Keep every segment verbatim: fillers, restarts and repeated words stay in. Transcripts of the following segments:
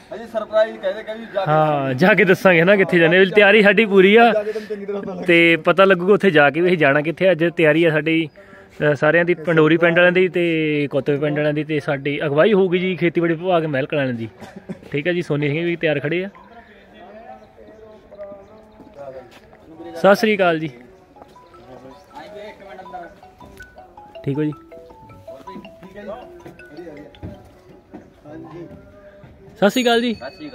हाँ जाके दसांगे ना कित्थे जाने। तैयारी साडी पूरी आ ते पता लगूगा उत्थे जाके भी असीं जाना कित्थे। अज तैयारी है साडी सारिਆਂ ਦੀ पंडोरी पिंड वालिਆਂ ਦੀ ते कोतवे पिंड वालिਆਂ ਦੀ ते साडी अगवाई होगी जी खेतीबाड़ी विभाग महल कलां वालिਆਂ ਦੀ। ठीक है जी, सोनी सिंह भी तैयार खड़े आ। सत श्री अकाल जी। ठीक हो जी, सत श्री अकाल जी।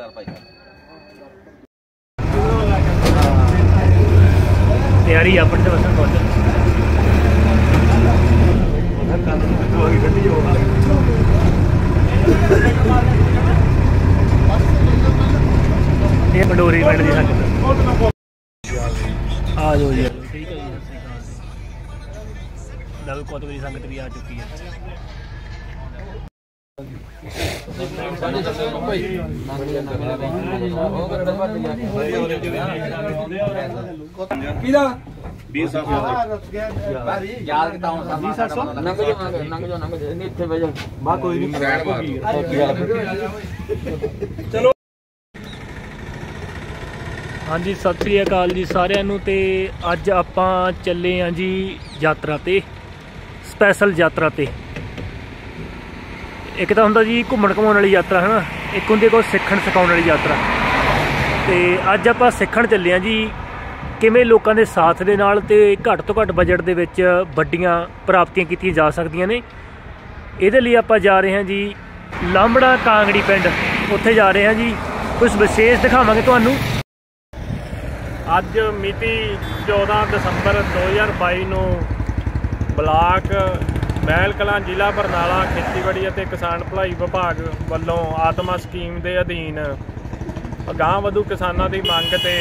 तैयारी अपने से बसन पहुंच ये पंडोरी पिंड की संगत आ जाओ जी। ठीक है जी, सत श्री अकाल जी। डबल कोतवे की संगत भी आ चुकी है। चलो हाँ जी, सत श्री अकाल जी सारिਆਂ ਨੂੰ। ਤੇ ਅੱਜ ਆਪਾਂ ਚੱਲੇ ਆਂ जी यात्रा ਤੇ, स्पैशल यात्रा ਤੇ। एक तो होंदा जी घूमण घुमाउण वाली यात्रा है ना, एक होंदी कोई सिੱਖਣ सिखाउण वाली यात्रा। तो अज आप सिੱਖਣ ਚੱਲੇ ਆਂ जी किवें लोगों के साथ दे नाल ते घੱਟ ਤੋਂ घੱਟ बजट दे विच वड्डियां प्राप्तियां कीतियां जा सकदियां ने। इहदे लई आपां जा रहे हैं जी लांबड़ा कांगड़ी पिंड, उत्थे जा रहे हैं जी। कुछ विशेष दिखावांगे तुहानूं। अज मिति चौदह दसंबर दो हज़ार बाई नूं ब्लाक महल कलां जिला बरनाला खेतीबाड़ी ਅਤੇ किसान भलाई विभाग ਵੱਲੋਂ आत्मा स्कीम के अधीन अगांह वधू किसानां दी मंग ते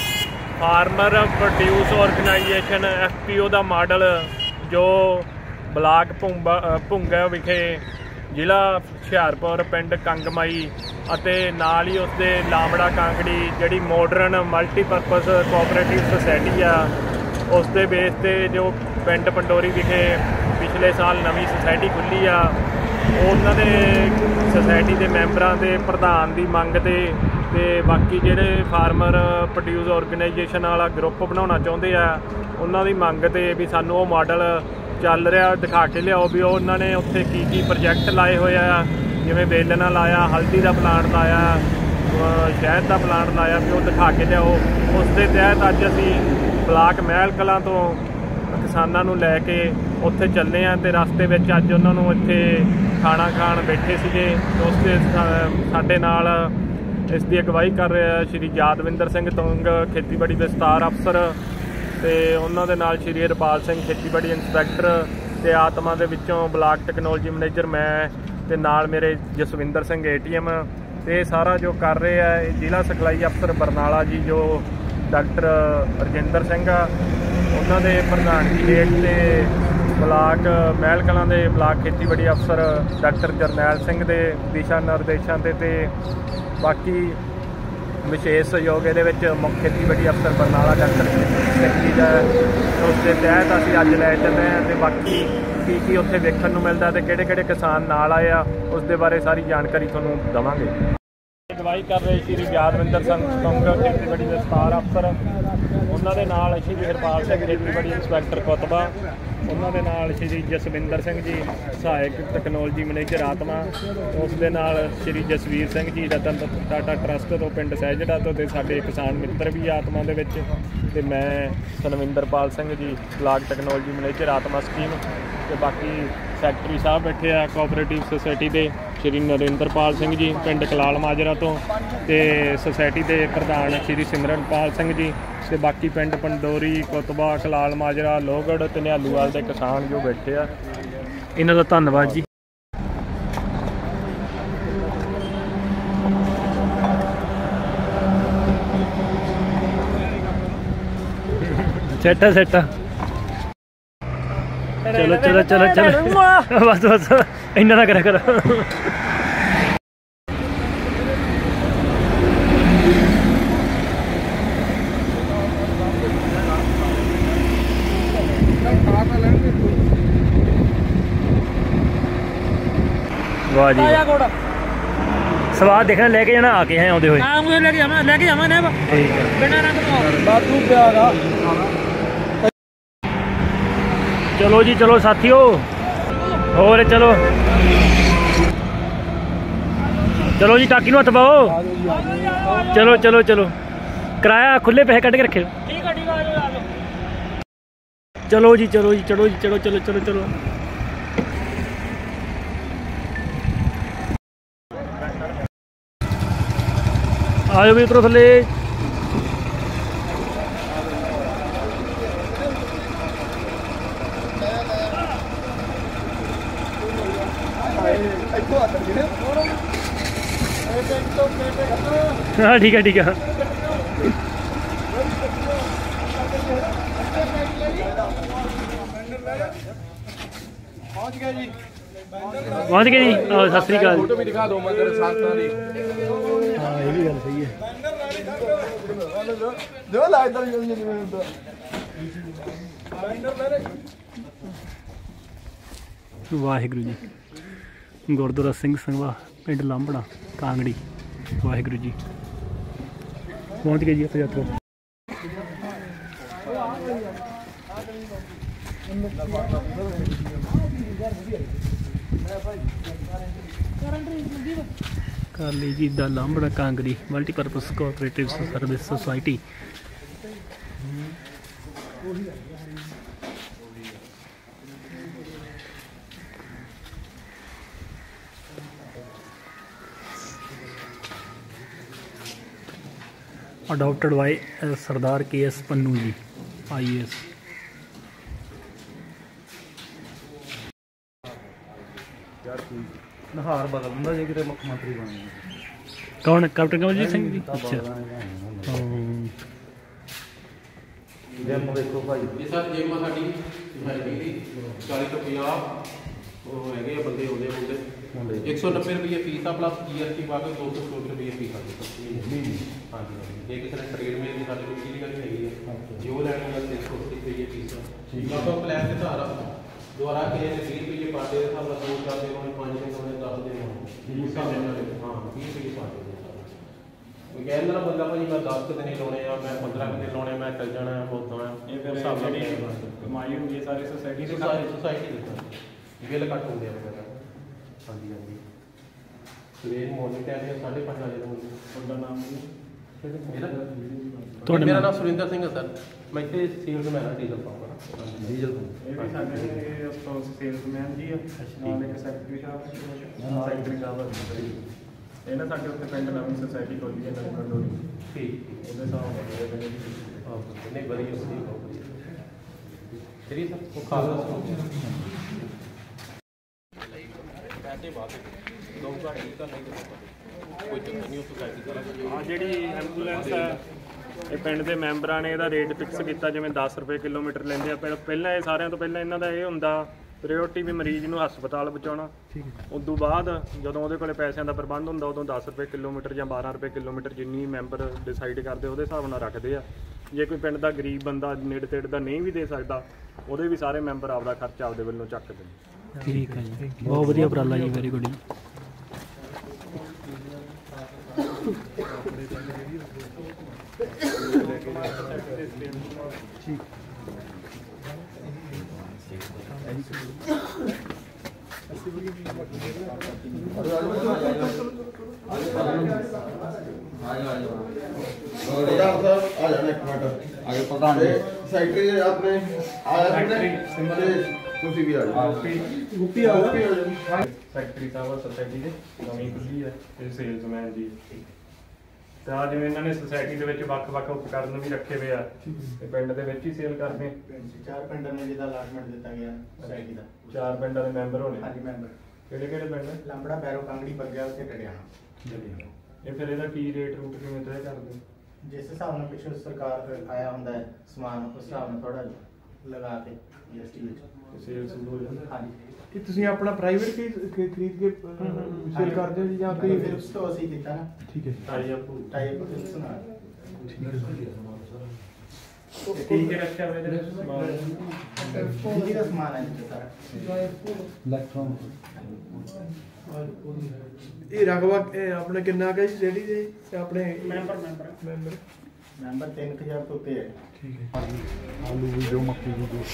farmer produce organisation F P O का मॉडल जो ब्लाक भुंबा भुंगा विखे जिला हुशियारपुर पिंड कंगमाई ਅਤੇ ਨਾਲ ही उसके लांबड़ा कांगड़ी जिहड़ी मॉडर्न मल्टीपर्पज़ कोऑपरेटिव सोसाइटी आ उस दे बेस ते जो पिंड पंडोरी विखे पिछले साल नवी सोसाइटी खुली आ, उन्होंने सोसाइटी के मैंबरां के प्रधान की मंग ते ते बाकी जिहड़े फार्मर प्रोड्यूस ऑर्गेनाइजेशन वाला ग्रुप बनाउणा चाहुंदे आ उन्हां दी मंग ते भी सानूं वो मॉडल चल रहा दिखा के लियाओ भी उन्होंने उत्थे की की प्रोजैक्ट लाए हुए आ, जिवें बेलना लाया, हल्दी का प्लांट लाया, शहद का प्लांट लाया, भी वो दिखा के लियाओ। उस दे तहत अज असीं ब्लाक महल कलां तो किसानां नूं लैके उत्थे चले हैं ते रस्ते विच अज उन्हां नूं इत्थे खाना खाण बैठे सीगे। उस दे साडे नाल इस दी अगवाई कर रहे श्री यादविंदर सिंह तुंग खेतीबाड़ी विस्तार अफसर ते उन्हां दे नाल श्री हरपाल सिंह खेतीबाड़ी इंस्पैक्टर ते आत्मा दे विचों ब्लाक टैक्नोलॉजी मैनेजर मैं ते नाल मेरे Jaswinder Singh A T M. ते सारा जो कर रहे हैं जिला सिखलाई अफसर बरनाला जी जो डॉक्टर रजिंदर सिंह उन्होंने प्रधानगी हेठ ते ब्लाक महल कलां दे ब्लाक खेतीबाड़ी अफसर डॉक्टर जरनैल सिंह के दिशा निर्देशों ते ते बाकी विशेष सहयोग ये मुख्य खेतीबाड़ी अफसर बरनाला डॉक्टर सिंह जी का उसके तहत असीं अज लै चले हैं। तो बाकी की की उत्थे वेखण नूं मिलदा ते किहड़े किहड़े किसान नाल आए आ उस दे बारे सारी जानकारी तुहानूं देवांगे। अगवाई कर रहे श्री यादविंदर सिंह तुंग खेतीबाड़ी विस्तार अफसर, उन्होंने नाल श्री हरपाल सिंह खेतीबाड़ी इंस्पैक्टर कोतबा, उन्होंने नाल श्री जसविंदर सिंह जी सहायक टैक्नोलॉजी मैनेजर आत्मा, उस दे नाल श्री जसवीर सिंह जी रतन टाटा ट्रस्ट तो पिंड सहजड़ा तो ते साडे किसान मित्र भी आत्मा दे विच ते मैं Sanwinderpal Singh ji block technology manager आत्मा स्कीम ते बाकी सैकटरी साहब बैठे आ कोऑपरेटिव सोसाइटी के श्री नरेंद्रपाल सिंह जी पिंड कलाल माजरा तो ते सोसाइटी के प्रधान श्री सिमरनपाल सिंह जी ते बाकी पिंड पंडोरी कोतबा कलाल माजरा लोहगढ़ ते निहालूवाल के किसान जो बैठे आ इन्हां दा धन्नवाद जी। सेटा सेटा चलो चलो चलो चलो बस बस इन्ना ना करा करो। वाह जी स्वाद देखना लेके जाना आके हैं आते हुए हां मुझे लेके जाना लेके जावा ना ठीक है बिना रंग तो बाथरूम पे आ रहा। चलो जी चलो साथियों और चलो चलो जी टाकी नूं हत्थ पाओ चलो चलो चलो किराया खुले पैसे कट के रखे ठीक है ठीक है आ जाओ चलो जी चलो जी चलो जी चलो चलो चलो चलो आयो भी उतरो थले हाँ ठीक है ठीक है पहुंच गया जी पहुंच गए जी सत श्री अकाल फोटो भी दिखा दो मैं तेरे साथ ना नहीं। हाँ ये भी गल सही है जो ला इधर ही नहीं मैं तो वाहिगुरू जी गुरुद्वारा सिंह संघवा पिंड लांभड़ा कांगड़ी वाहिगुरू जी पहुंच गए जी आप यात्रा काली जी दा Lambra Kangri multipurpose cooperative service society adopted by Sardar K S Pannu ji I A S नहार बदल दिंदा जे किते मुख्य मंत्री बन गए कौन कैप्टन कमलजीत सिंह जी अच्छा जिम देखो भाई ये सर जिम साडी सोसाइटी दी चालीस तो पचास ਉਹ ਹੈਗੇ ਆ ਬੰਦੇ ਆਉਂਦੇ ਮੁੰਡੇ एक सौ नब्बे रुपये फीस आ प्लस जी एस टी पा के दो सौ सौ रुपये फीस आ गई हाँ जी जे किसी ने ट्रेड में भी साढ़े कोई चीज़ नहीं हैगी जो लैने में तीन सौ अस्सी रुपये फीस मतलब प्लान के सहारा दोबारा के बीस रुपये पाते दो चार दिन होने पाँच दिन होने दस दिन होने हाँ बीस रुपये पाते कहने ना बंदा भाई मैं दस दिन लाने आ मैं पंद्रह दिन लाने मैं चल जाना उदा कमाई होंगी सारी सोसाइटी सोसाइटी बिल घट होंगे वगैरह हाँ जी हाँ जी सवेर मॉर्निंग टाइम साढ़े पाँच बजे ਤੁਹਾਡਾ ਨਾਮ ਮੇਰਾ ਤੁਹਾਡਾ ਮੇਰਾ ਨਾਮ ਸੁਰਿੰਦਰ ਸਿੰਘ ਹੈ ਸਰ ਮੈਂ ਇੱਥੇ ਸੇਲਸਮੈਨ ਹਾਂ ਡੀਜ਼ਲ ਪੰਪ ਦਾ ਡੀਜ਼ਲ ਪੰਪ ਇਹ ਵੀ ਸਾਡੇ ਸਪੋਂਸ ਸੇਲਸਮੈਨ ਜੀ ਆ ਨਾਲ ਇੱਕ ਸੈਕਟਰੀ ਸਾਹਿਬ ਸੈਕਟਰੀ ਸਾਹਿਬ ਇਹ ਨਾ ਸਾਡੇ ਉੱਤੇ ਪਿੰਡ ਨਵੀਂ ਸੁਸਾਇਟੀ ਖੋਲੀ ਹੈ ਨਵੀਂ ਕੰਡੋਰੀ ਠੀਕ ਉਹਦੇ ਹਿਸਾਬ ਨਾਲ ਹਾਂ ਨਹੀਂ ਵਧੀਆ ਵਧੀਆ ਤੇਰੀ ਸਰ ਉਹ ਖਾਸ ਆ ਜਿਹੜੀ ਐਂਬੂਲੈਂਸ ਹੈ ਇਹ ਪਿੰਡ ਦੇ ਮੈਂਬਰਾਂ ਨੇ ਇਹਦਾ ਰੇਟ ਫਿਕਸ ਕੀਤਾ ਜਿਵੇਂ ਦਸ ਰੁਪਏ ਕਿਲੋਮੀਟਰ ਲੈਂਦੇ ਆ ਪਹਿਲਾਂ ਇਹ ਸਾਰਿਆਂ ਤੋਂ ਪਹਿਲਾਂ ਇਹਨਾਂ ਦਾ ਇਹ ਹੁੰਦਾ ਪ੍ਰਾਇਓਰਟੀ ਵੀ ਮਰੀਜ਼ ਨੂੰ ਹਸਪਤਾਲ ਪਹੁੰਚਾਉਣਾ ਉਸ ਤੋਂ ਬਾਅਦ ਜਦੋਂ ਉਹਦੇ ਕੋਲੇ ਪੈਸਿਆਂ ਦਾ ਪ੍ਰਬੰਧ ਹੁੰਦਾ ਉਦੋਂ ਦਸ ਰੁਪਏ ਕਿਲੋਮੀਟਰ ਜਾਂ ਬਾਰਾਂ ਰੁਪਏ ਕਿਲੋਮੀਟਰ ਜਿੰਨੀ ਮੈਂਬਰ ਡਿਸਾਈਡ ਕਰਦੇ ਉਹਦੇ ਹਿਸਾਬ ਨਾਲ ਰੱਖਦੇ ਆ ਜੇ ਕੋਈ ਪਿੰਡ ਦਾ ਗਰੀਬ ਬੰਦਾ ਨੇੜੇ ਤੇੜੇ ਦਾ ਨਹੀਂ ਵੀ ਦੇ ਸਕਦਾ ਉਹਦੇ ਵੀ ਸਾਰੇ ਮੈਂਬਰ ਆਪਦਾ ਖਰਚਾ ਆਪਦੇ ਵੱਲੋਂ ਚੱਕਦੇ ਨੇ ठीक है जी बहुत बढ़िया उपराला जी वेरी गुड सैकटरी आपने ਤੁਸੀਂ ਵੀ ਆ ਜਾਓ ਗੁੱਪੀ ਆ ਜਾਓ ਸੈਕਟਰੀ ਸਾਹਿਬ ਸੋਸਾਇਟੀ ਦੇ ਨਵੀਂ ਖੁੱਲੀ ਹੈ ਇਹ ਸੇਲਸਮੈਨ ਜੀ ਤੇ ਆ ਜਿਵੇਂ ਇਹਨਾਂ ਨੇ ਸੋਸਾਇਟੀ ਦੇ ਵਿੱਚ ਵੱਖ-ਵੱਖ ਉਪਕਰਨ ਵੀ ਰੱਖੇ ਹੋਏ ਆ ਤੇ ਪਿੰਡ ਦੇ ਵਿੱਚ ਹੀ ਸੇਲ ਕਰਦੇ ਚਾਰ ਪਿੰਡਾਂ ਨੂੰ ਜਿਹਦਾ ਅਲਾਟਮੈਂਟ ਦਿੱਤਾ ਗਿਆ ਸੋਸਾਇਟੀ ਦਾ ਚਾਰ ਪਿੰਡਾਂ ਦੇ ਮੈਂਬਰ ਹੋਣੇ ਹਾਂਜੀ ਮੈਂਬਰ ਕਿਹੜੇ ਕਿਹੜੇ ਪਿੰਡ ਲੰਬੜਾ ਬੈਰੋ ਕਾਂਗੜੀ ਬੱਗਿਆ ਤੇ ਟੜਿਆਣਾ ਇਹ ਫਿਰ ਇਹਦਾ ਕੀ ਰੇਟ ਰੂਟ ਕਿਵੇਂ ਤੈਅ ਕਰਦੇ ਜਿਸ ਹਿਸਾਬ ਨਾਲ ਪਿੱਛੋਂ ਸਰਕਾਰ ਆਇਆ ਹੁੰਦਾ ਹੈ ਸਮਾਨ ਉਸ ਹਿਸਾਬ ਨਾਲ ਥੋੜਾ ਲਗਾ ਕੇ ਜੀਐਸਟੀ ਵਿੱਚ ਸੇਲ ਸੁਰੂ ਹੋ ਜਾਂਦਾ ਹਾਂਜੀ ਕਿ ਤੁਸੀਂ ਆਪਣਾ ਪ੍ਰਾਈਵੇਟ ਖਰੀਦ ਕੇ ਸੇਲ ਕਰਦੇ ਹੋ ਜਾਂ ਕੋਈ ਫਿਰ ਉਸ ਤੋਂ ਅਸੀਂ ਦਿੱਤਾ ਨਾ ਠੀਕ ਹੈ ਟਾਈ ਅਪ ਟਾਈਪ ਫਿਕਸ ਨਾਲ ਠੀਕ ਹੈ ਰੱਖਿਆ ਹੋਇਆ ਇਹਦੇ ਬਿਜਲੀ ਦਾ ਸਮਾਨ ਹੈ ਜੀ ਸਾਰਾ। ਇਹ ਰਕਬਾ ਇਹ ਆਪਣੇ ਕਿੰਨਾ ਕਾ ਜੀ ਰੇੜੀ ਦੇ ਤੇ ਆਪਣੇ ਮੈਂਬਰ ਮੈਂਬਰ ਮੈਂਬਰ ਨੰਬਰ ਤਿੰਨ ਹਜ਼ਾਰ ਤੋਂ ਉੱਤੇ ਹੈ। ਠੀਕ ਹੈ ਆਲੂ ਵੀ ਜੋ ਮੱਕੀ ਵੀ ਜੋ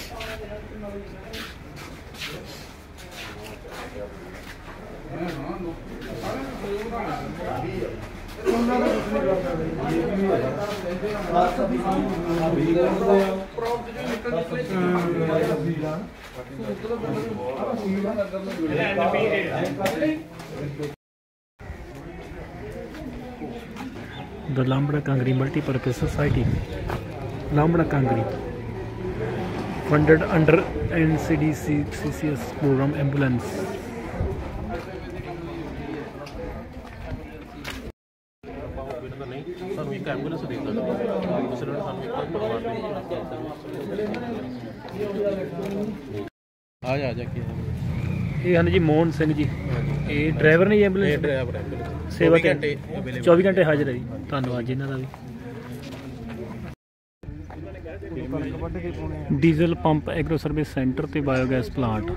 ਉਹਨਾਂ ਦਾ ਕੁਝ ਨਹੀਂ ਕਰਦਾ ਇਹ ਵੀ ਹੈਗਾ ਬਸ ਵੀ ਆ ਵੀ ਪ੍ਰੋਪਰਟੀ ਜੋ ਨਿਕਲ ਨਿਕਲੇ ਸੀ ਲਾ ਆ ਸੀ ਲਾ The Lambda Kangri Multi-Purpose Society, Lambda Kangri, funded under N C D C C C S program ambulance. ਸਾਨੂੰ ਇੱਕ ਐਂਬੂਲੈਂਸ ਦੇ ਦਿੰਦਾ ਦੂਸਰੇ ਨਾਲ ਸਾਨੂੰ ਇੱਕ ਪਰਿਵਾਰ ਦੇ ਆ ਜਾ ਆ ਜਾ ਕੇ ਇਹ ਹਨ ਜੀ ਮੋਹਨ ਸਿੰਘ ਜੀ, ਇਹ ਡਰਾਈਵਰ ਨੇ ਜੀ ਐਂਬੂਲੈਂਸ, ਡਰਾਈਵਰ ਐਂਬੂਲੈਂਸ ਸੇਵਾ ਘੰਟੇ ਚੌਵੀ ਘੰਟੇ ਹਾਜ਼ਰ ਹੈ ਜੀ। ਧੰਨਵਾਦ ਜੀ ਇਹਨਾਂ ਦਾ ਵੀ। Diesel pump agro service centre ਤੇ ਬਾਇਓਗੈਸ ਪਲਾਂਟ।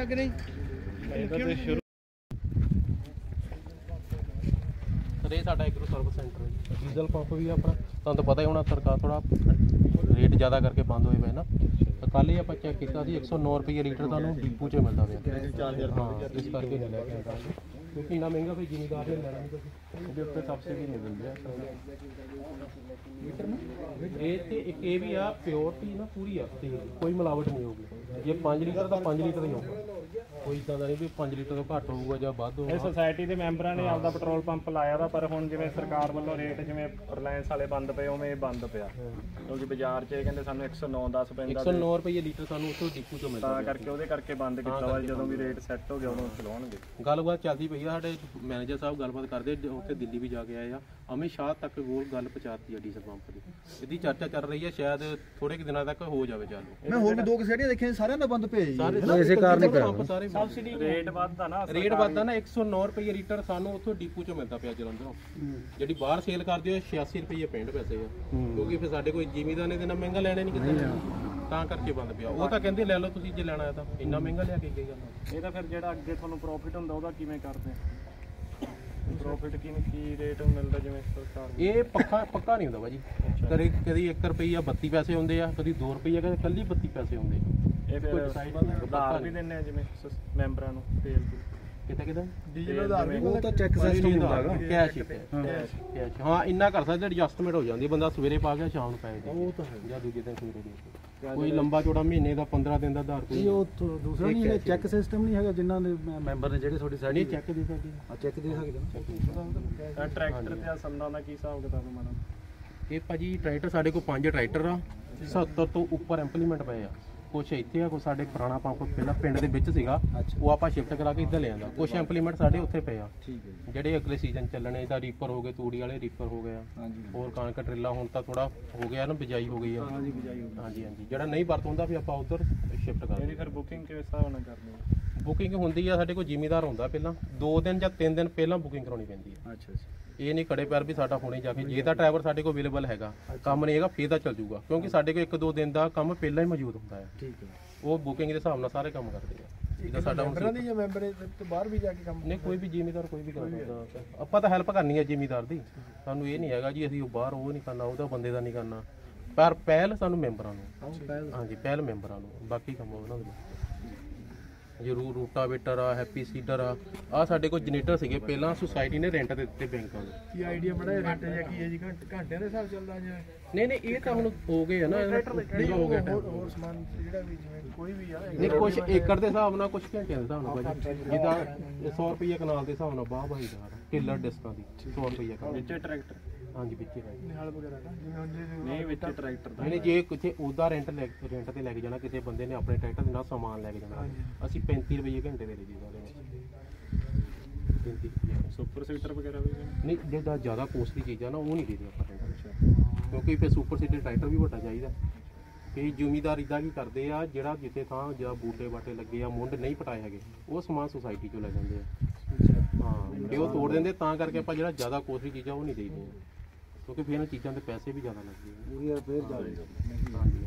ਸਰ ਇਹ ਸਾਡਾ ਐਗਰੋ ਸਰਵਿਸ ਸੈਂਟਰ ਹੈ ਜੀ। ਡੀਜ਼ਲ ਪੰਪ ਵੀ ਆਪਣਾ ਤੁਹਾਨੂੰ ਤਾਂ ਪਤਾ ਹੀ ਹੋਣਾ, ਸਰਕਾਰ ਥੋੜਾ ਰੇਟ ਜ਼ਿਆਦਾ ਕਰਕੇ ਬੰਦ ਹੋਏ ਪਏ ਨਾ। ਕੱਲ੍ਹ ਹੀ ਆਪਾਂ ਚੈੱਕ ਕੀਤਾ ਸੀ ਇੱਕ ਸੌ ਨੌ ਰੁਪਏ ਲੀਟਰ ਤੁਹਾਨੂੰ ਡੀਪੂ 'ਚ ਮਿਲਦਾ ਪਿਆ। ਹਾਂ ਇਸ ਕਰਕੇ ਨਹੀਂ ਲੈ ਕੇ ਆਉਂਦਾ ਕਿਉਂਕਿ ਇੰਨਾ ਮਹਿੰਗਾ ਫਿਰ ਜ਼ਿਮੀਦਾਰ ਨੇ ਲੈਣਾ ਨਹੀਂ, ਕਿਉਂਕਿ ਉਹਦੇ ਉੱਤੇ ਸਬਸਿਡੀ ਨਹੀਂ ਦਿੰਦੇ ਆ ਇਹ। ਤੇ ਇੱਕ ਇਹ ਵੀ ਆ ਪਿਓਰਟੀ ਨਾ ਪੂਰੀ ਆ ਤੇਲ ਦੀ, ਕੋਈ ਮਿਲਾਵਟ ਨਹੀਂ ਹੋਊਗੀ। ਜੇ ਪੰਜ ਲੀਟਰ ਤਾਂ ਪੰਜ ਲੀਟਰ ਹੀ ਹੋਊਗਾ, ਕੋਈ ਇੱਦਾਂ ਦਾ ਨਹੀਂ ਵੀ ਪੰਜ ਲੀਟਰ ਤੋਂ ਘੱਟ ਹੋਊਗਾ ਜਾਂ ਵੱਧ ਹੋਊਗਾ। ਇਹ ਸੁਸਾਇਟੀ ਦੇ ਮੈਂਬਰਾਂ ਨੇ ਆਪਦਾ ਪੈਟਰੋਲ ਪੰਪ ਲਾਇਆ ਦਾ, ਪਰ ਹੁਣ ਜਿਵੇਂ ਸਰਕਾਰ ਵੱਲੋਂ ਰੇਟ ਜਿਵੇਂ ਰਿਲਾਇੰਸ ਵਾਲੇ ਬੰਦ ਪਏ ਉਵੇਂ ਇਹ ਬੰਦ ਪਿਆ, ਕਿਉਂਕਿ ਬਾਜ਼ਾਰ 'ਚ ਇਹ ਕਹਿੰਦੇ ਸਾਨੂੰ ਇੱਕ ਸੌ ਨੌ ਦਸ ਪੈਂਦਾ, ਇੱਕ ਸੌ ਨੌ ਰੁਪਏ ਲੀਟਰ ਸਾਨੂੰ ਉੱਥੋਂ ਡੀਪੂ 'ਚੋਂ ਮਿਲਦਾ ਤਾਂ ਕਰਕੇ ਉਹਦੇ ਕਰਕੇ ਬੰਦ ਕੀਤਾ ਵਾ। ਜਦੋਂ ਵੀ ਰੇਟ ਸੈੱਟ ਹੋ ਗਿਆ ਉਦੋਂ ਚਲਾਉਣਗੇ। ਗੱਲਬਾਤ ਚੱਲਦੀ ਪਈ ਆ, ਸਾਡੇ ਮੈਨੇਜਰ ਸਾਹਿਬ ਗੱਲਬਾਤ ਕਰਦੇ, ਉੱਥੇ ਦਿੱਲੀ ਵੀ ਜਾ ਕੇ ਆਏ ਆ, ਅਮਿਤ ਸ਼ਾਹ ਤੱਕ ਕੋਲ ਗੱਲ ਪਹੁੰਚਾਤੀ ਆ ਡੀਜ਼ਲ ਪੰਪ ਦੀ। ਇਹਦੀ ਚਰਚਾ ਚੱਲ ਰਹੀ ਹੈ, ਸ਼ਾਇਦ ਥੋੜੇ ਕਿ ਦਿਨਾਂ ਤੱਕ ਹੋ ਜਾਵੇ ਚਾਲੂ। ਮੈਂ ਹੋਰ ਵੀ ਦੋ ਕਿਸੜੀਆਂ ਦੇਖੀਆਂ ਸਾਰਿਆਂ ਦਾ ਬੰਦ ਪਿਆ ਜੀ, ਸਾਰੇ ਇਸੇ ਕਾਰਨ ਹੀ ਪਿਆ। ਸਾਰੇ ਸਬਸਿਡੀ ਰੇਟ ਵੱਧਦਾ ਨਾ, ਰੇਟ ਵੱਧਦਾ ਨਾ। ਇੱਕ ਸੌ ਨੌ ਰੁਪਏ ਲੀਟਰ ਸਾਨੂੰ ਉੱਥੋਂ ਡੀਪੂ 'ਚੋਂ ਮਿਲਦਾ ਪਿਆ ਜਲੰਧਰੋਂ। ਜਿਹੜੀ ਬਾਹਰ ਸੇਲ ਕਰਦੇ ਹੋ ਛਿਆਸੀ ਰੁਪਏ ਪੈਂਹਠ ਪੈਸੇ ਆ, ਕਿਉਂਕਿ ਫਿਰ ਸਾਡੇ ਕੋਈ ਜ਼ਿਮੀਦਾਰ ਨੇ ਤੇ ਨਾ ਮਹਿੰਗਾ ਲੈਣਾ ਨਹੀਂ ਕਿਤੇ, ਤਾਂ ਕਰਕੇ ਬੰਦ ਪਿਆ। ਉਹ ਤਾਂ ਕਹਿੰਦੇ ਲੈ ਲਓ ਤੁਸੀਂ ਜੇ ਲੈਣਾ ਹੈ ਤਾਂ, ਇੰਨਾ ਮਹਿੰਗਾ ਲਿਆ ਕੇ ਗਈ ਗੱਲ। ਇਹ ਤਾਂ ਫਿਰ ਜਿਹੜਾ ਅੱਗੇ ਤੁਹਾਨੂੰ ਪ੍ਰੋਫਿਟ ਹੁੰਦਾ ਉਹਦਾ ਕਿਵੇਂ ਕਰਦੇ ਪ੍ਰੋਫਿਟ ਕੀ ਕੀ ਰੇਟ ਮਿਲਦਾ ਜਿਵੇਂ ਸਰਕਾਰ? ਇਹ ਪੱਕਾ ਪੱਕਾ ਨਹੀਂ ਹੁੰਦਾ ਭਾਜੀ, ਕਦੇ ਕਦੀ ਇੱਕ ਰੁਪਈਆ ਬੱਤੀ ਪੈਸੇ ਹੁੰਦੇ ਆ, ਕਦੀ ਦੋ ਰੁਪਈਆ, ਕਦੇ ਕੱਲੀ ਬੱਤੀ ਪੈਸੇ ਹੁੰਦੇ ਆ। ਇਹ ਫਿਰ ਉਧਾਰ ਵੀ ਦਿੰਦੇ ਆ ਜਿਵੇਂ ਮੈਂਬਰਾਂ ਨੂੰ ਤੇਲ ਦੀ ਕਿਤੇ ਕਿਤੇ ਡੀਜ਼ਲ ਆਧਾਰ ਵੀ ਉਹ ਤਾਂ ਚੈੱਕ ਸਿਸਟਮ ਹੁੰਦਾ ਹੈਗਾ, ਕੈਸ਼ ਕੈਸ਼। ਹਾਂ ਇੰਨਾ ਕਰ ਸਕਦੇ, ਐਡਜਸਟਮੈਂਟ ਹੋ ਜਾਂਦੀ, ਬੰਦਾ ਸਵੇਰੇ ਪਾ ਗਿਆ ਸ਼ਾਮ ਨੂੰ ਪੈ ਜਾਂਦਾ, ਉਹ ਤਾਂ ਹੈ ਜਾਂ ਦੂਜੇ ਦਿਨ ਸਵੇਰੇ ਦੇ ਕੋਈ ਲੰਬਾ ਚੌੜਾ ਮਹੀਨੇ ਦਾ ਪੰਦਰਾਂ ਦਿਨ ਦਾ ਆਧਾਰ ਕੋਈ ਉਹ ਦੂਸਰਾ ਨਹੀਂ ਹੈ, ਚੈੱਕ ਸਿਸਟਮ ਨਹੀਂ ਹੈਗਾ ਜਿਨ੍ਹਾਂ ਦੇ ਮੈਂਬਰ ਨੇ ਜਿਹੜੇ ਤੁਹਾਡੀ ਸਾਈਡ ਨਹੀਂ ਚੈੱਕ ਦੇ ਸਕਦੇ ਆ, ਚੈੱਕ ਦੇ ਸਕਦੇ ਆ। ਟਰੈਕਟਰ ਤੇ ਆ ਸੰਦਾਂ ਦਾ ਕੀ ਹਿਸਾਬ ਕਿਤਾਬ ਮਾਨਾ? ਇਹ ਭਾਜੀ ਟਰੈਕਟਰ ਸਾਡੇ ਕੋਲ ਪੰਜ ਟਰੈਕਟਰ ਆ, ਸੱਤਰ ਤੋਂ ਉੱਪਰ ਇੰਪਲੀਮੈਂਟ ਪਏ ਆ। ਕੁਛ ਇੱਥੇ ਆ, ਕੁਛ ਸਾਡੇ ਪੁਰਾਣਾ ਪੰਪ ਪਹਿਲਾਂ ਪਿੰਡ ਦੇ ਵਿੱਚ ਸੀਗਾ, ਉਹ ਆਪਾਂ ਸ਼ਿਫਟ ਕਰਾ ਕੇ ਇੱਧਰ ਲੈ ਆਂਦਾ। ਕੁਛ ਇੰਪਲੀਮੈਂਟ ਸਾਡੇ ਉੱਥੇ ਪਏ ਆ, ਜਿਹੜੇ ਅਗਲੇ ਸੀਜ਼ਨ ਚੱਲਣੇ। ਇਹਦਾ ਰੀਪਰ ਹੋ ਗਏ, ਤੂੜੀ ਵਾਲੇ ਰੀਪਰ ਹੋ ਗਏ ਆ, ਹੋਰ ਕਣਕ ਟਰੇਲਾ ਹੁਣ ਤਾਂ ਥੋੜਾ ਹੋ ਗਿਆ ਨਾ, ਬਿਜਾਈ ਹੋ ਗਈ ਆ। ਹਾਂਜੀ ਹਾਂਜੀ ਹਾਂਜੀ ਜਿਹੜਾ ਨਹੀਂ ਵਰਤ ਹੁੰਦਾ ਵੀ ਆਪਾਂ ਉੱਧਰ ਸ਼ਿਫਟ ਕਰ ਇਹਦੀ ਫਿਰ ਬੁਕਿੰਗ ਕਿਸ ਹਿਸਾਬ ਨਾਲ ਕਰਦੇ ਹੋ? ਬੁਕਿੰਗ ਹੁੰਦੀ ਆ ਸਾਡੇ ਕੋਲ ਜ਼ਿਮੀਦਾਰ ਹੁੰਦਾ, ਪਹਿਲਾਂ ਦੋ ਦਿਨ ਜਾਂ ਤਿੰਨ ਦਿਨ ਪਹਿਲਾਂ ਬੁਕਿੰਗ ਕਰਾਉਣੀ ਪੈਂਦੀ ਹੈ। ਅੱਛਾ ਅੱਛਾ ਇਹ ਨਹੀਂ ਖੜੇ ਪੈਰ ਵੀ ਸਾਡਾ ਹੁਣੇ ਜਾ ਕੇ, ਜੇ ਤਾਂ ਡਰਾਈਵਰ ਸਾਡੇ ਕੋਲ ਅਵੇਲੇਬਲ ਹੈਗਾ, ਕੰਮ ਨਹੀਂ ਹੈਗਾ, ਫੇਰ ਤਾਂ ਚੱਲ ਜੂਗਾ, ਕਿਉਂਕਿ ਸਾਡੇ ਕੋਲ ਇੱਕ ਦੋ ਦਿਨ ਦਾ ਕੰਮ ਪਹਿਲਾਂ ਹੀ ਮੌਜੂਦ ਹੁੰਦਾ ਹੈ। ਠੀਕ ਹੈ, ਉਹ ਬੁਕਿੰਗ ਦੇ ਹਿਸਾਬ ਨਾਲ ਸਾਰੇ ਕੰਮ ਕਰਦੇ ਆ। ਜਿੱਦਾਂ ਸਾਡਾ ਹੁਣ ਦੀ ਮੈਂਬਰ ਤੋਂ ਬਾਹਰ ਵੀ ਜਾ ਕੇ ਕੰਮ ਨਹੀਂ, ਕੋਈ ਵੀ ਜ਼ਿਮੀਦਾਰ ਕੋਈ ਵੀ ਕਰ ਸਕਦਾ। ਆਪਾਂ ਤਾਂ ਹੈਲਪ ਕਰਨੀ ਹੈ ਜ਼ਿਮੀਦਾਰ ਦੀ, ਸਾਨੂੰ ਇਹ ਨਹੀਂ ਹੈਗਾ ਜੀ ਅਸੀਂ ਉਹ ਬਾਹਰ ਉਹ ਨਹੀਂ ਕਰਨਾ, ਉਹਦਾ ਬੰਦੇ ਦਾ ਨਹੀਂ ਕਰਨਾ, ਪਰ ਪਹਿਲ ਸਾਨੂੰ ਮੈਂਬਰਾਂ ਨੂੰ। ਹਾਂਜੀ ਪਹਿਲ ਮੈਂਬਰਾਂ ਨੂੰ, ਬਾਕੀ ਕੰਮ ਉਹਨਾਂ ਦੇ। ਜ਼ਰੂਰ ਰੂਟਾਵੇਟਰ ਆ, ਹੈਪੀ ਸੀਡਰ ਆ, ਆ ਸਾਡੇ ਕੋਲ ਜਨਰੇਟਰ ਸੀਗੇ ਪਹਿਲਾਂ, ਸੁਸਾਇਟੀ ਨੇ ਰੈਂਟ ਦੇ ਦਿੱਤੇ ਬੈਂਕਾਂ ਨੂੰ। ਕੀ ਆਈਡੀਆ ਬੜਾ ਰੈਂਟ ਜਾਂ ਕੀ ਹੈ ਜੀ, ਘੰਟਿਆਂ ਦੇ ਹਿਸਾਬ ਚੱਲਦਾ ਜਾਂ ਨਹੀਂ ਨਹੀਂ ਇਹ ਤਾਂ ਹੁਣ ਹੋ ਗਏ ਆ ਨਾ, ਪੂਰਾ ਹੋ ਗਿਆ ਟਾਈਮ। ਹੋਰ ਸਮਾਨ ਜਿਹੜਾ ਵੀ ਜਿਵੇਂ ਕੋਈ ਵੀ ਆ ਨਹੀਂ ਕੁਛ ਏਕੜ ਦੇ ਹਿਸਾਬ ਨਾਲ, ਕੁਛ ਘੰਟਿਆਂ ਦੇ ਹਿਸਾਬ ਨਾਲ ਭਾਜੀ, ਜਿੱਦਾਂ ਸੌ ਰੁਪਈਆ ਕਨਾਲ ਦੇ ਹਿਸਾਬ ਨਾਲ ਬਾਹ ਬਾਈ ਦਾ ਟਿਲਰ ਡਿਸਕਾਂ ਦੀ ਸੌ ਰੁਪਈਆ ਕਨਾਲ ਵਿੱਚ ਟਰੈਕਟਰ? ਹਾਂਜੀ ਵਿੱਚੇ ਭਾਜੀ ਨਿਹਾਲ ਵਗੈਰਾ ਦਾ ਜਿਵੇਂ ਹੁੰਦੇ ਨਹੀਂ ਵਿੱਚ ਟਰੈਕਟਰ ਦਾ ਨਹੀਂ, ਜੇ ਕਿਤੇ ਉਹਦਾ ਰੈਂਟ ਲੈ ਰੈਂਟ ਤੇ ਲੈ ਕੇ ਜਾਣਾ, ਕਿਸੇ ਬੰਦੇ ਨੇ ਆਪਣੇ ਟਰੈਕਟਰ ਦੇ ਨਾਲ ਸਮਾਨ ਲੈ ਕੇ ਜਾਣਾ, ਅਸੀਂ ਪੈਂਤੀ ਰੁਪਏ ਘੰਟੇ ਦੇ ਲਈ ਉਹਦੇ ਵਿੱਚ। ਪੈਂਤੀ ਸੁਪਰ ਸੀਟਰ ਵਗੈਰਾ ਵੀ ਨਹੀਂ, ਜਿਹੜਾ ਜ਼ਿਆਦਾ ਕੋਸਟਲੀ ਚੀਜ਼ਾਂ ਨਾ ਉਹ ਨਹੀਂ ਦੇਦੇ ਆਪਾਂ ਰੈਂਟ, ਕਿਉਂਕਿ ਫਿਰ ਸੁਪਰ ਸੀਟਰ ਟਰੈਕਟਰ ਵੀ ਵੱਡਾ ਚਾਹੀਦਾ। ਕਈ ਜ਼ਿਮੀਦਾਰ ਇੱਦਾਂ ਕੀ ਕਰਦੇ ਆ, ਜਿਹੜਾ ਜਿੱਥੇ ਥਾਂ ਜਾਂ ਬੂਟੇ ਬਾਟੇ ਲੱਗੇ ਆ, ਮੁੰਡ ਨਹੀਂ ਪਟਾਏ ਹੈਗੇ, ਉਹ ਸਮਾਨ ਸੁਸਾਇਟੀ ਚੋਂ ਲੈ ਜਾਂਦੇ ਆ। ਹਾਂ ਤੇ ਉਹ ਤੋੜ ਦਿੰਦੇ, ਤਾਂ ਕਰਕੇ ਆਪਾਂ ਜਿਹੜਾ ਜ਼ਿਆਦਾ ਕੋਸਟਲੀ ਚੀਜ਼ਾਂ ਉਹ ਨਹੀਂ ਦੇਈਦੀਆਂ। ਕਿਉਂਕਿ ਫਿਰ ਇਹਨਾਂ ਚੀਜ਼ਾਂ ਦੇ ਪੈਸੇ ਵੀ ਜ਼ਿਆਦਾ ਲੱਗਦੇ ਆ। ਪੂਰੀ ਰਿਪੇਅਰ ਜ਼ਿਆਦਾ ਹਾਂਜੀ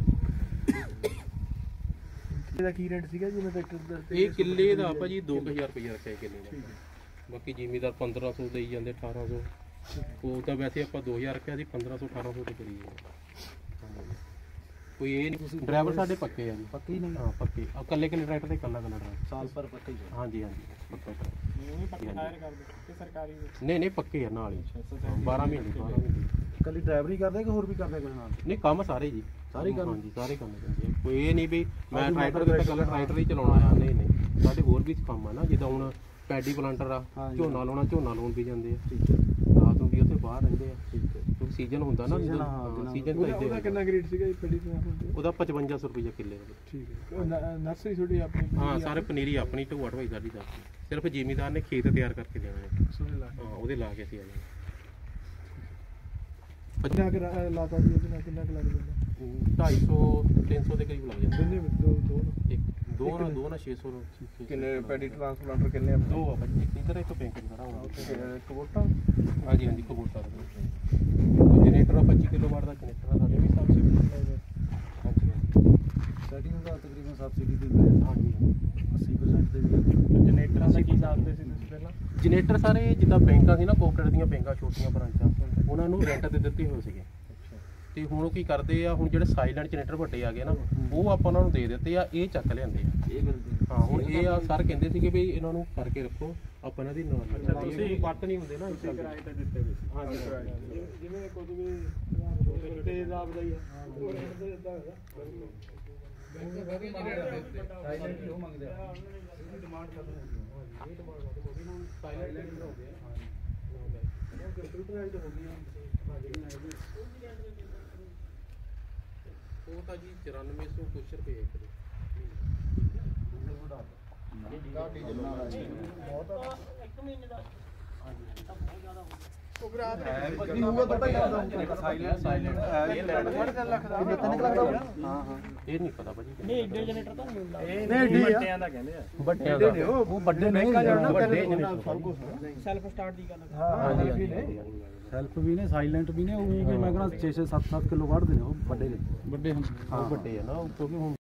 ਇਹਦਾ ਕੀ ਰੇਟ ਸੀਗਾ ਜੀ ਮੈਂ ਟਰੈਕਟਰ ਦਾ? ਇਹ ਕਿੱਲੇ ਦਾ ਭਾਜੀ ਦੋ ਹਜ਼ਾਰ ਰੁਪਇਆ ਰੱਖਿਆ ਕਿੱਲੇ ਦਾ। ਬਾਕੀ ਜ਼ਿਮੀਦਾਰ ਪੰਦਰਾਂ ਸੌ ਦੇਈ ਜਾਂਦੇ, ਅਠਾਰਾਂ ਸੌ। ਉਹ ਤਾਂ ਵੈਸੇ ਆਪਾਂ ਦੋ ਹਜ਼ਾਰ ਰੱਖਿਆ ਸੀ, ਪੰਦਰਾਂ ਸੌ ਅਠਾਰਾਂ ਸੌ ਤੇ ਕਰੀ ਜਾਂਦੇ। ਕੋਈ ਇਹ ਨਹੀਂ, ਡਰਾਈਵਰ ਸਾਡੇ ਪੱਕੇ ਆ ਜੀ। ਪੱਕੀ ਨਹੀਂ? ਹਾਂ ਪੱਕੇ। ਆ ਕੱਲੇ ਕੱਲੇ ਟਰੈਕਟਰ ਤੇ ਕੱਲਾ ਕੱਲਾ ਡਰਾਈਵਰ ਸਾਲ ਪਰ ਪੱਕੀ ਜੀ? ਹਾਂਜੀ ਹਾਂਜੀ ਪੱਕਾ ਪੱਕੇ ਹਾਇਰ ਕਰਦੇ ਤੇ ਸਰਕਾਰੀ ਵਿੱਚ ਨਹੀਂ ਨਹੀਂ ਪੱਕੇ ਆ ਨਾਲ ਹੀ। ਬਾਰਾਂ ਮਹੀਨੇ ਬਾਰਾਂ ਮਹੀਨੇ ਕੱਲੀ ਡਰਾਈਵਰ ਹੀ ਕਰਦੇ ਕਿ ਹੋਰ ਵੀ ਕਰਦੇ ਕੋਈ ਨਾਲ? ਨਹੀਂ ਕੰਮ ਸਾਰੇ ਜੀ, ਸਾਰੇ ਕੰਮ? ਹਾਂਜੀ ਸਾਰੇ ਕੰਮ ਕਰਦੇ ਆ। ਕੋਈ ਇਹ ਨਹੀਂ ਵੀ ਮੈਂ ਟਰੈਕਟਰ ਤੇ ਕੱਲਾ ਟਰੈਕਟਰ ਹੀ ਚਲਾਉਣਾ ਆ, ਨਹੀਂ ਨਹੀਂ ਸਾਡੇ ਹੋਰ ਵੀ ਕੰਮ ਆ ਨਾ। ਜਿੱਦਾਂ ਹੁਣ ਪੈਡੀ ਪਲਾਂਟਰ ਆ, ਝੋਨਾ ਲਾਉਣਾ, ਝੋਨਾ ਲਾਉਣ ਵੀ ਜਾਂਦੇ ਆ। ਠੀਕ ਹੈ। ਰਾਤ ਨੂੰ ਵੀ ਉੱਥੇ ਬਾਹਰ ਰਹਿੰਦੇ ਆ ਠੀਕ ਹੈ। ਕਿਉਂਕਿ ਸੀਜ਼ਨ ਹੁੰਦਾ ਨਾ, ਸੀਜ਼ਨ ਉਹਦਾ ਕਿੰਨਾ ਗ੍ਰੇਡ ਸੀਗਾ ਜੀ ਪੈਡੀ ਦਾ? ਉਹਦਾ ਪਚਵੰਜਾ ਸੌ ਰੁਪਈਆ ਕਿੱਲੇ ਦਾ। ਠੀਕ ਹੈ। ਨਰਸਰੀ ਤੁਹਾਡੀ ਆਪਣੀ? ਹਾਂ ਸਾਰੇ ਪਨੀਰੀ ਆਪਣੀ, ਢੋਆ ਢਵਾਈ ਸਾਡੀ ਦਾ। ਸਿਰਫ ਜ਼ਿਮੀਦਾਰ ਨੇ ਖੇਤ ਤਿਆਰ ਕਰਕੇ ਦੇਣਾ ਹੈ। ਹਾਂ ਉਹਦੇ ਲਾ ਕੇ ਅਸੀਂ ਆ ਜਾਣਾ। ਕਿੰਨਾ ਕੁ ਲਾਤਾ ਜੀ ਉਹਦੇ ਨਾਲ? ਕਿੰਨਾ ਕੁ ਲੱਗ ਜਾਂਦਾ? ਢਾਈ ਸੌ ਤਿੰਨ ਸੌ ਦੇ ਕਰੀਬ ਲੱਗ ਜਾਂਦਾ। ਦੋਨੇ ਦੋ ਦੋ ਇੱਕ ਦੋ ਨਾ ਦੋ ਨਾ ਛੇ ਸੌ ਨੂੰ। ਕਿੰਨੇ ਪੈਡੀ ਟ੍ਰਾਂਸਪਲਾਂਟਰ ਕਿੰਨੇ? ਦੋ ਆ ਭਾਜੀ, ਇੱਕ ਇੱਧਰ ਇੱਕ ਬੈਂਕ ਖੜਾ ਹੋਣਾ। ਕਬੋਟਾ? ਹਾਂਜੀ ਹਾਂਜੀ ਕਬੂਤਰ ਦਾ ਜਨਰੇਟਰ ਆ, ਪੱਚੀ ਕਿਲੋ ਵਾਟ ਦਾ ਜਨਰੇਟਰ ਆ ਸਾਡੇ ਵੀ ਸਬਸਿਡੀ ਮਿਲਦਾ। ਹਾਂਜੀ ਸੈਟਿੰਗ ਦਾ ਤਕਰੀਬਨ ਸਬਸਿਡੀ ਦਿੰਦੇ ਆ। ਹਾਂਜੀ ਅੱਸੀ ਪਰਸੈਂਟ ਦੇ ਵੀ। ਜਨਰੇਟਰਾਂ ਦਾ ਕੀ ਦੱਸਦੇ ਸੀ ਤੁਸੀਂ ਪਹਿਲਾਂ? ਜਨਰੇਟਰ ਸਾਰੇ ਜਿੱਦਾਂ ਬੈਂਕਾਂ ਸੀ ਨਾ, ਕੋਆਪਰੇਟਿਵ ਦੀਆਂ ਬੈਂਕਾਂ ਛੋਟੀਆਂ ਬ੍ਰਾਂਚਾਂ, ਉਹਨਾਂ ਨੂੰ ਰੈਂਟ ਤੇ ਦਿੱਤੇ ਹੋਏ ਸੀਗੇ। ਤੇ ਹੁਣ ਉਹ ਕੀ ਕਰਦੇ ਆ, ਹੁਣ ਜਿਹੜੇ ਸਾਈਲੈਂਟ ਜਨਰੇਟਰ ਵੱਡੇ ਆ ਗਏ ਨਾ, ਉਹ ਆਪਾਂ ਉਹਨਾਂ ਨੂੰ ਦੇ ਦਿੱਤੇ ਆ, ਇਹ ਚੱਕ ਲਿਆਂਦੇ ਆ। ਇਹ ਬਿਲਕੁਲ ਹਾਂ ਹੁਣ ਇਹ ਆ ਸਰ ਕਹਿੰਦੇ ਸੀਗੇ ਵੀ ਇਹਨਾਂ ਨੂੰ ਕਰਕੇ ਰੱਖੋ, ਆਪਾਂ ਇਹਨਾਂ ਦੀ ਨੌਲੇਜ ਤੁਸੀਂ ਵੱਟ ਨਹੀਂ ਹੁੰਦੇ ਨਾ ਇਸ ਤੁਸੀਂ ਕਿਰਾਏ ਤੇ ਦਿੱਤੇ ਹੋਏ ਸੀ? ਹਾਂਜੀ ਜਿਵੇਂ ਕੁਝ ਵੀ ਛੋਟੇ ਦਾਬ ਦਾ ਹੀ ਆ ਉਹ ਰੇਟ ਦੇ ਦਿੱਤਾ ਹੈਗਾ। ਸਾਈਲੈਂਟ ਉਹ ਮੰਗਦੇ ਆ, ਡਿਮਾਂਡ ਖਤਮ ਹੋ ਗਈ। ਇਹ ਡਿਮਾਂਡ ਖਤਮ ਹੋ ਗਈ ਹੁਣ, ਸਾਈਲੈਂਟ ਹੋ ਗਿਆ। ਹਾਂ ਉਹ ਕੰਪਿਊਟਰਾਈਜ਼ਡ ਹੋ ਗਈਆਂ ਉਹ ਤਾਂ ਜੀ ਚੁਰਾਨਵੇਂ ਸੌ ਕੁਛ ਰੁਪਏ ਇੱਕ ਦੇ। ਇੱਕ ਮਹੀਨੇ ਦਾ ਪੱਚੀ ਹੋਊਗਾ ਤਾਂ ਪਹਿਲਾਂ ਸਾਈਲੈਂਟ ਸਾਈਲੈਂਟ ਇਹ ਲੈਣ ਤਿੰਨ ਲੱਖ ਦਾ ਹਾਂ ਹਾਂ ਇਹ ਨਹੀਂ ਪਤਾ ਭਾਜੀ। ਨਹੀਂ ਏਡੇ ਜਨਰੇਟਰ ਤਾਂ ਨਹੀਂ ਮਿਲਦਾ। ਨਹੀਂ ਵੱਟਿਆਂ ਦਾ ਕਹਿੰਦੇ ਆ। ਵੱਡੇ ਨੇ ਉਹ ਵੱਡੇ ਨਹੀਂ ਜਾਣਾ ਵੱਡੇ ਸਭ ਕੁਝ। ਸੈਲਫ ਸਟਾਰਟ ਦੀ ਗੱਲ ਹਾਂ ਹਾਂਜੀ ਸੈਲਫ ਵੀ ਨੇ, ਸਾਈਲੈਂਟ ਵੀ ਨੇ, ਉਹ ਵੀ ਮੈਂ ਕਹਿੰਦਾ ਛੇ ਛੇ ਸੱਤ ਸੱਤ ਕਿਲੋ ਕੱਢਦੇ ਨੇ ਉਹ ਵੱਡੇ ਨੇ। ਵੱਡੇ ਹਾਂ ਵੱਡੇ ਆ ਨਾ ਕਿਉਂਕਿ ਹੁਣ